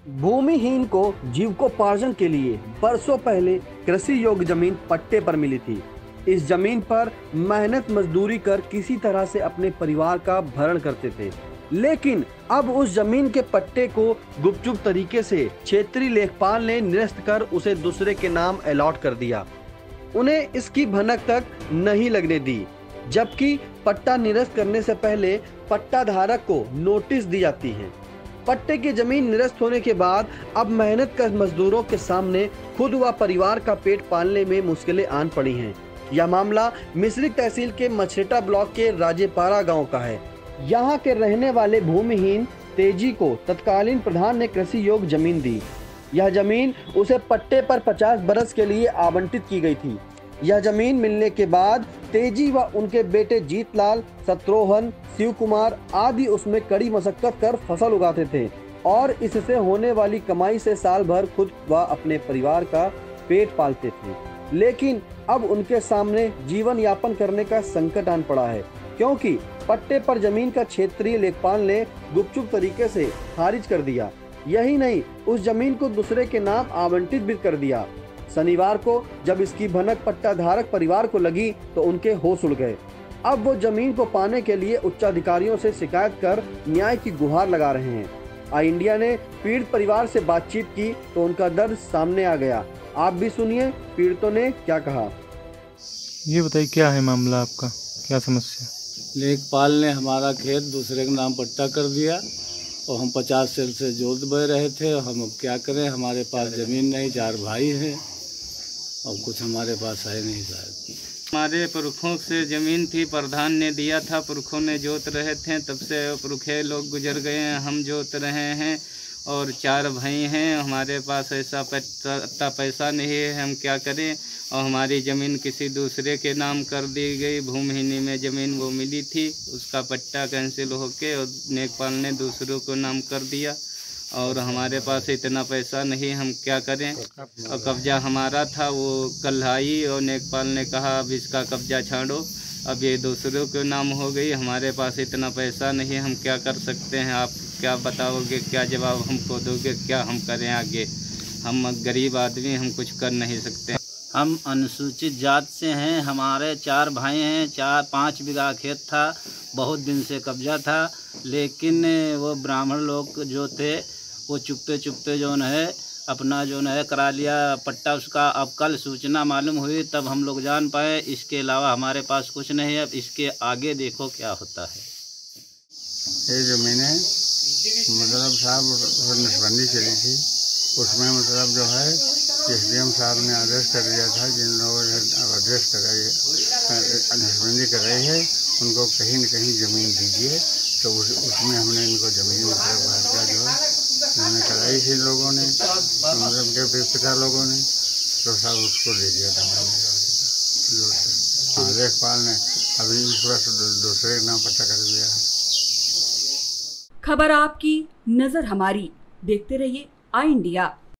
भूमिहीन को जीविकोपार्जन के लिए बरसों पहले कृषि योग्य जमीन पट्टे पर मिली थी। इस जमीन पर मेहनत मजदूरी कर किसी तरह से अपने परिवार का भरण करते थे, लेकिन अब उस जमीन के पट्टे को गुपचुप तरीके से क्षेत्रीय लेखपाल ने निरस्त कर उसे दूसरे के नाम अलॉट कर दिया। उन्हें इसकी भनक तक नहीं लगने दी, जबकि पट्टा निरस्त करने से पहले पट्टा धारक को नोटिस दी जाती है। पट्टे की जमीन निरस्त होने के बाद अब मेहनत कर मजदूरों के सामने खुद व परिवार का पेट पालने में मुश्किलें आन पड़ी हैं। यह मामला मिश्रिख तहसील के मछरेटा ब्लॉक के राजेपारा गांव का है। यहां के रहने वाले भूमिहीन तेजी को तत्कालीन प्रधान ने कृषि योग्य जमीन दी। यह जमीन उसे पट्टे पर 50 बरस के लिए आवंटित की गई थी। यह जमीन मिलने के बाद तेजी व उनके बेटे जीतलाल, शत्रुघ्न, शिव कुमार आदि उसमें कड़ी मशक्कत कर फसल उगाते थे और इससे होने वाली कमाई से साल भर खुद व अपने परिवार का पेट पालते थे। लेकिन अब उनके सामने जीवन यापन करने का संकट आन पड़ा है, क्योंकि पट्टे पर जमीन का क्षेत्रीय लेखपाल ने गुपचुप तरीके से खारिज कर दिया। यही नहीं, उस जमीन को दूसरे के नाम आवंटित भी कर दिया। शनिवार को जब इसकी भनक पट्टा धारक परिवार को लगी तो उनके होश उड़ गए। अब वो जमीन को पाने के लिए उच्चाधिकारियों से शिकायत कर न्याय की गुहार लगा रहे हैं। आई इंडिया ने पीड़ित परिवार से बातचीत की तो उनका दर्द सामने आ गया। आप भी सुनिए पीड़ितों ने क्या कहा। ये बताइए, क्या है मामला आपका, क्या समस्या? लेखपाल ने हमारा खेत दूसरे के नाम पट्टा कर दिया और हम 50 साल से जोत बह रहे थे। हम अब क्या करें, हमारे पास ज़मीन नहीं, 4 भाई हैं और कुछ हमारे पास है नहीं शायद। हमारे पुरखों से ज़मीन थी, प्रधान ने दिया था, पुरखों ने जोत रहे थे, तब से पुरखे लोग गुजर गए हैं, हम जोत रहे हैं और 4 भाई हैं। हमारे पास ऐसा पैसा नहीं है, हम क्या करें। और हमारी ज़मीन किसी दूसरे के नाम कर दी गई। भूमिहीनी में ज़मीन वो मिली थी, उसका पट्टा कैंसिल होके और लेखपाल ने दूसरों को नाम कर दिया और हमारे पास इतना पैसा नहीं, हम क्या करें। और कब्जा हमारा था, वो कल आई और लेखपाल ने कहा अब इसका कब्जा छाड़ो, अब ये दूसरों के नाम हो गई। हमारे पास इतना पैसा नहीं, हम क्या कर सकते हैं। आप क्या बताओगे, क्या जवाब हमको दोगे, क्या हम करें आगे। हम गरीब आदमी, हम कुछ कर नहीं सकते। हम अनुसूचित जात से हैं, हमारे 4 भाई हैं, 4-5 बीघा खेत था, बहुत दिन से कब्जा था, लेकिन वो ब्राह्मण लोग जो थे वो चुपके चुपके अपना करा लिया पट्टा उसका। अब कल सूचना मालूम हुई तब हम लोग जान पाए, इसके अलावा हमारे पास कुछ नहीं है। अब इसके आगे देखो क्या होता है। ये ज़मीनें मतलब साहब नसबंदी चली थी, उसमें मतलब जो है एसडीएम साहब ने आदेश कर दिया था, जिन लोगों ने आदेश कराई नसबंदी कराई है उनको कहीं न कहीं ज़मीन दीजिए। तो उसमें हमने इनको ज़मीन मतलब भाषा जो है उन्होंने कराई थी लोगों ने, तो मतलब के पिता लोगों ने, तो साहब उसको दे दिया था मैंने। हाँ, लेखपाल ने अभी इस वर्ष दूसरे का नाम पट्टा कर दिया है। खबर आपकी, नजर हमारी। देखते रहिए आई इंडिया।